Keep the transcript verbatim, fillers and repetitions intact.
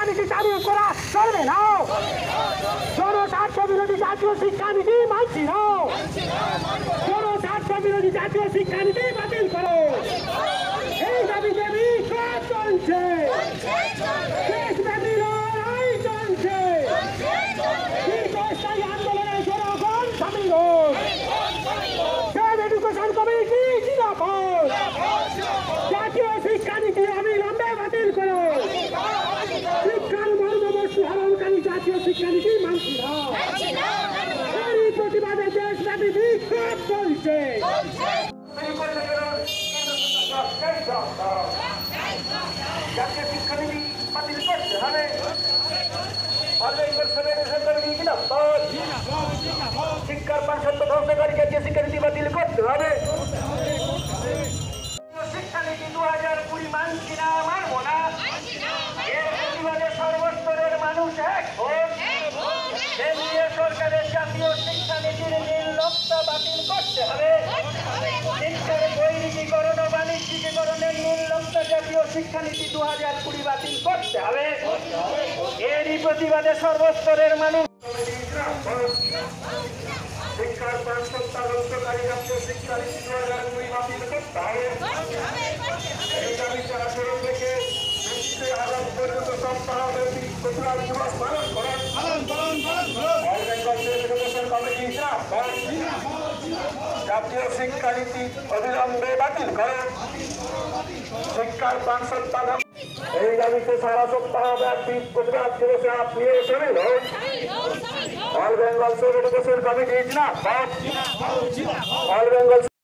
শিক্ষানীতি চালু করা চলবে না। জনস্বার্থ বিরোধী জাতীয় শিক্ষানীতি মানছি না। জনস্বার্থ বিরোধী জাতীয় শিক্ষানীতি বাতিল করো। এই দাবিতে বিক্ষোভ চলছে, দেশব্যাপী লড়াই চলছে। দীর্ঘস্থায়ী আন্দোলনে জনগণ সামিল হোক। এডুকেশন কমিটি জিন্দাবাদ। জাতীয় শিক্ষানীতি অবিলম্বে বাতিল করো। শিক্ষার মর্মবস্তু হরণকারী জাতীয় শিক্ষানীতি মানছি না। এরই প্রতিবাদে দেশব্যাপী বিক্ষোভ চলছে। জাতীয় শিক্ষানীতি বাতিল করতে হবে। শিক্ষার পাঁচশত ধ্বংসকারী জাতীয় শিক্ষানীতি বাতিল করতে হবে। শিক্ষানীতি দু হাজার কুড়ি মানছি না, মানব না। এর প্রতিবাদে সর্বস্তরের মানুষ এক হোক। কেন্দ্রীয় সরকারের জাতীয় শিক্ষানীতির নির্লপ্ততা বাতিল করতে হবে। শিক্ষার বৈদিকীকরণ ও বাণিজ্যিকীকরণের নির্লপ্ত জাতীয় শিক্ষানীতি দু হাজার কুড়ি বাতিল করতে হবে। এরই প্রতিবাদে সর্বস্তরের মানুষ শিক্ষার পাঁচশত ধ্বংসকারী জাতীয় শিক্ষানীতি দু হাজার কুড়ি বাতিল করতে হবে। এই দাবিতে আঠারো থেকে বিশে আগস্ট পর্যন্ত সপ্তাহব্যাপী প্রতিবাদ দিবস পালন করেন। জাতীয় শিক্ষানীতি অবিলম্বে বাতিল করেন। শিক্ষার পাঁচশত এই দাবিতে সারা সপ্তাহ ব্যাপী প্রতিবাদ দিবসে আপনিও সামিল হন। অল বেঙ্গল এডুকেশন কমিটি জিন্দাবাদ। অল বেঙ্গল